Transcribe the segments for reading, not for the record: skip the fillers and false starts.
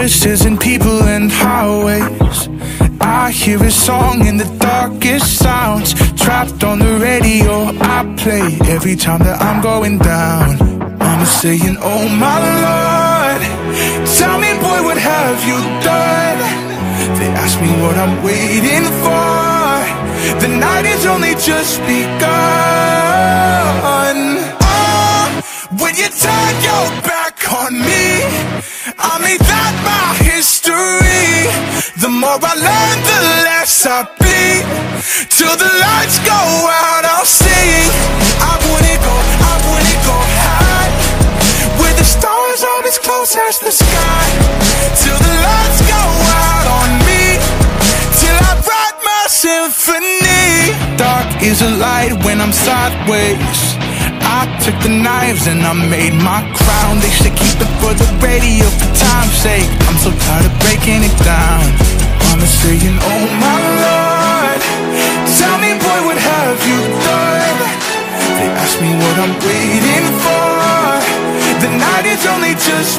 voices and people and highways. I hear a song in the darkest sounds. Trapped on the radio, I play every time that I'm going down. Mama saying, oh my Lord, tell me boy, what have you done? They ask me what I'm waiting for. The night is only just begun. Oh, when you turn your back on me, I made that my history. The more I learn, the less I bleed. Till the lights go out, I'll sing. I wouldn't go high, where the stars are as close as the sky. Till the lights go out on me, till I write my symphony. Dark is a light when I'm sideways. I took the knives and I made my crown. They should keep it for the radio for time's sake. I'm so tired of breaking it down. Mama saying, oh my Lord, tell me boy, what have you done? They ask me what I'm waiting for. The night is only just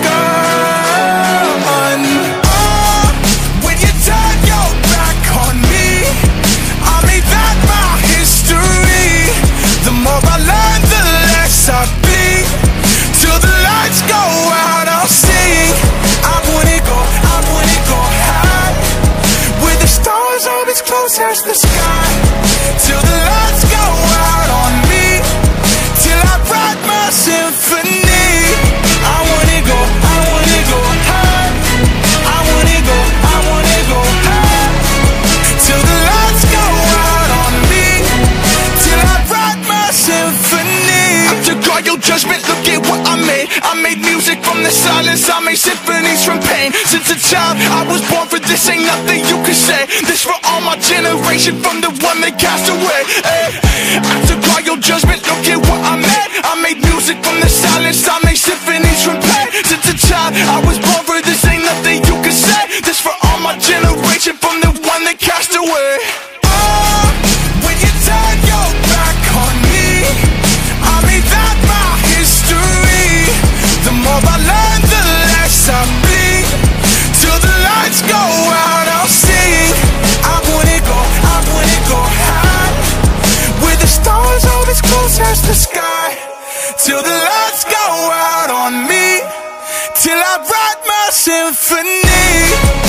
begun. Oh, when you turn your back on me, I made that my history. The more I learn, the less I bleed. Till the lights go out, I'll sing. I wouldn't go high, where the stars are as close as the sky. Till the lights go out on me, till I write my symphony. I wanna go high, I wanna go high, till the lights go out on me, till I write my symphony. I took all your judgment, look at what I made. I made music from the silence, I made symphonies from pain. Since a child, I was born for this, ain't nothing you can say. This for all my generation, from the one that cast away. I took all your judgment, look at what I made. I made music from the silence, I made symphonies from pain. Since a child, I was born for this, ain't nothing you can say. This for all my generation, from the one that cast away. Oh, when you turn your back on me, I made that my history. The more I learn, the less I bleed. Till the lights go out, I'll sing. I wanna go high, where the stars are as close as the sky. Till the lights go out on me, till I write my symphony.